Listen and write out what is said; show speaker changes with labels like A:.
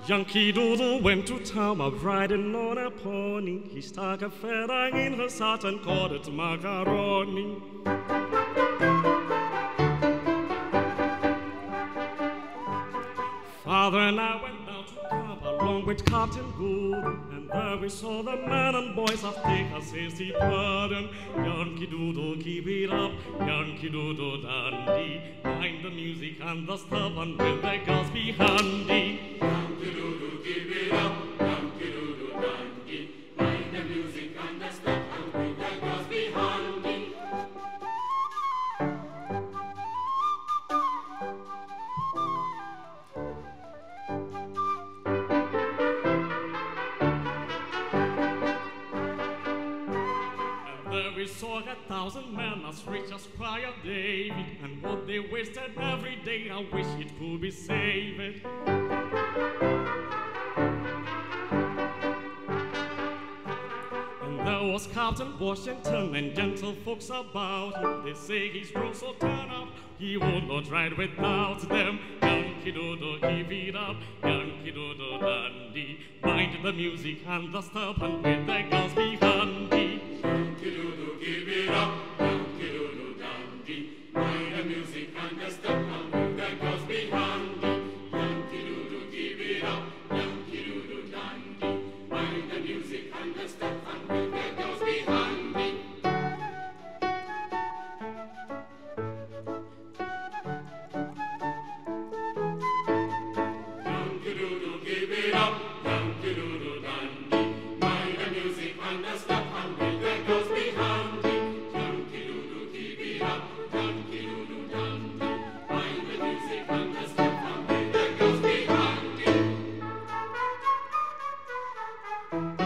A: Yankee Doodle went to town a-riding on a pony. He stuck a feather in her hat and called it macaroni. Father and I went down to camp along with Captain Doodle, and there we saw the men and boys of take a hasty pardon. Yankee Doodle, keep it up, Yankee Doodle dandy. Mind the music and the stuff, and will the girls be handy?
B: Yankee Doodle, keep it up, Yankee Doodle dandy. Mind the music and the stuff, and will the girls be handy?
A: We saw 1,000 men as rich as Prior David, and what they wasted every day, I wish it could be saved. And there was Captain Washington and gentle folks about him. They say he's grown so turned up, he would not ride without them. Yankee Doodle, give it up, Yankee Doodle dandy. Mind the music and the stuff, and with the girls be handy.
B: Yankee Doodle, give it up, Yankee Doodle dandy. Mind the music and the stuff, and will the girls be handy? Yankee Doodle, give it up, Yankee Doodle dandy. Mind the music and the stuff, and will the girls be handy? Yankee Doodle, give it up, Yankee Doodle dandy. Mind the music and the stuff, and will the girls be handy? Yankee Doodle, keep it up, Yankee Doodle dandy. Mind the music and the stuff, and will the girls be handy?